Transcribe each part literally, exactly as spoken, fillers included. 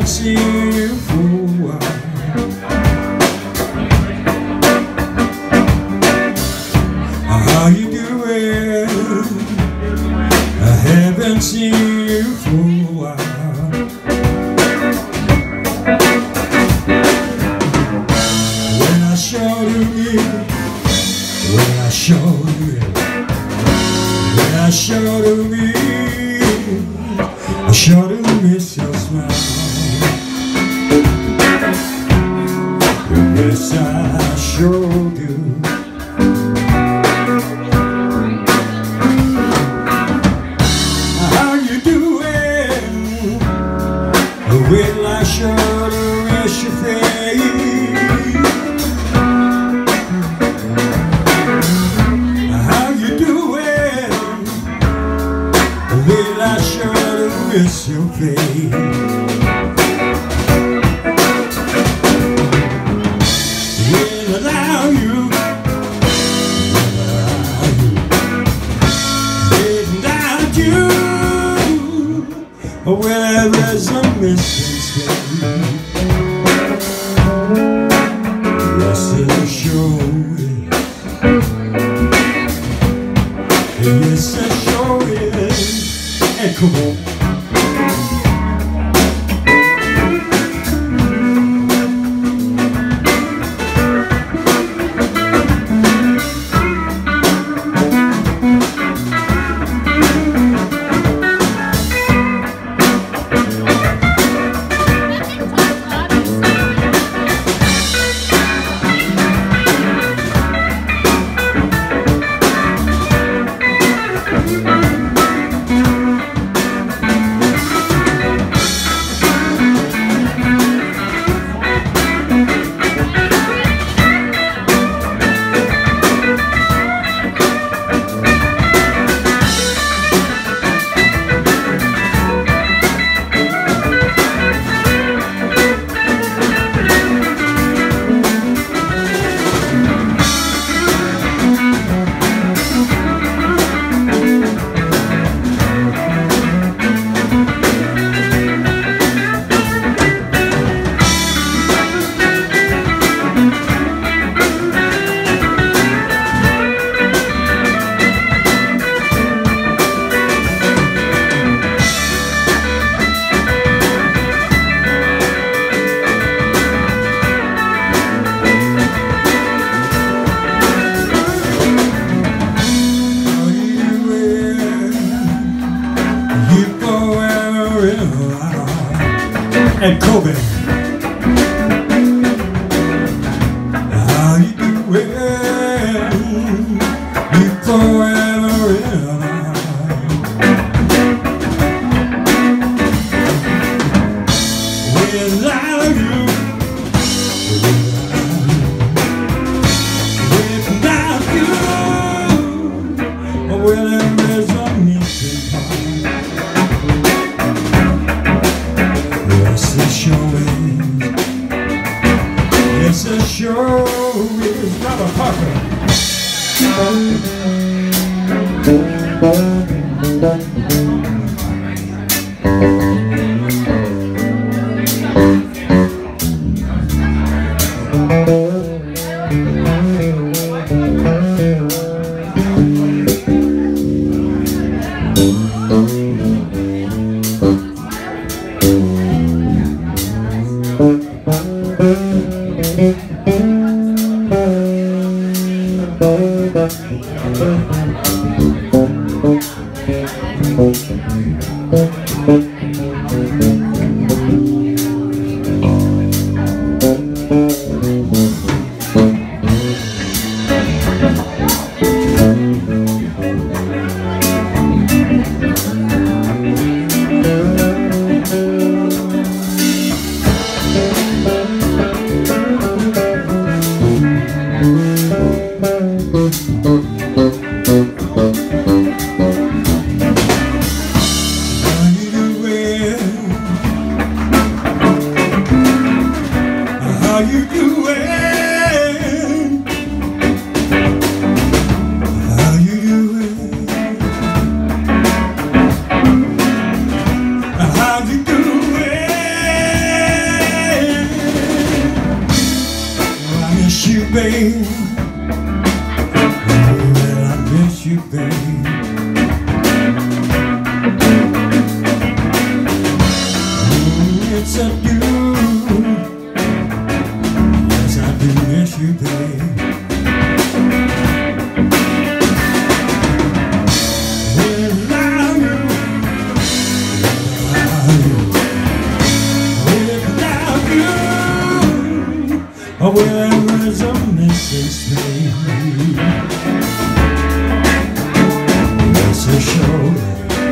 haven't seen you for a while. How you doing? I haven't seen you for a while. When I showed you, when I showed you, when I showed you, I sure do miss your smile. Yes, I sure do. How you doing? Well, I sure do miss your face. How you doing? Well, I sure do miss your face. Allow you, allow you, without you, well, there's a missing space. Yes, it sure is. Yes, it sure is. And come on. And Koban, how you doing? You forever in my without you, without you, well, there is a missing part. Yes, it sure is. Yes, it sure is. Robert Parker. How you doing? babe. Well, I miss you, babe. Mm, it's a do. Yes, I do miss you, babe. Oh, where is a missing space? Yes, it sure.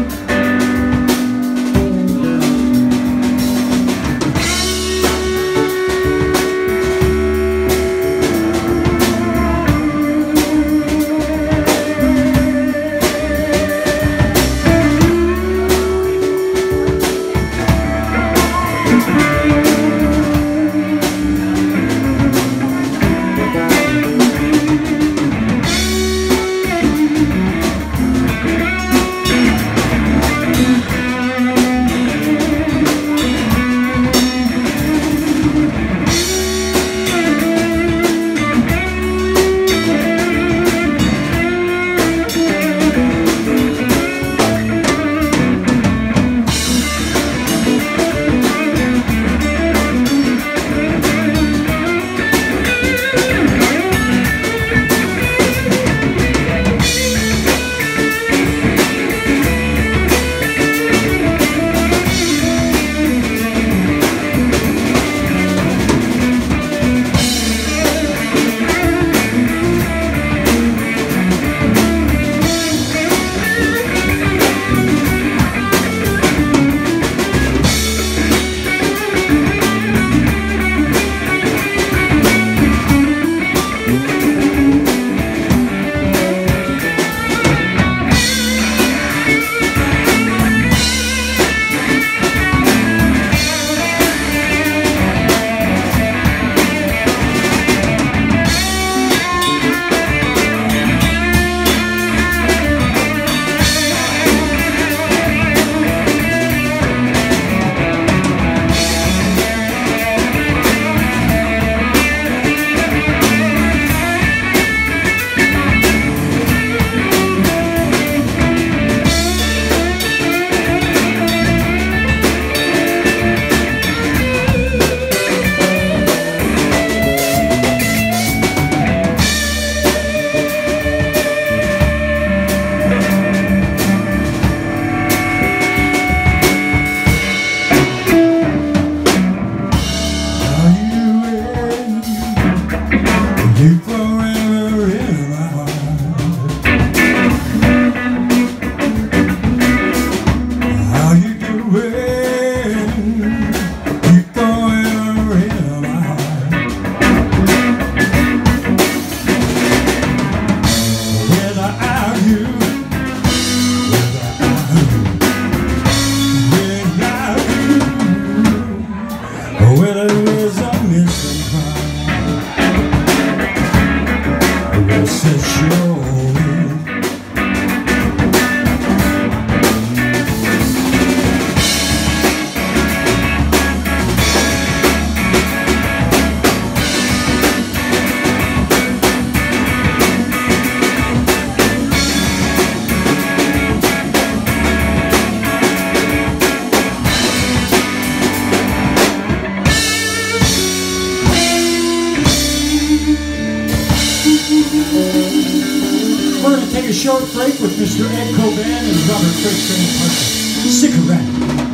We're going to take a short break with Mister Ed Koban and Robert Freightrain partner. Stick around.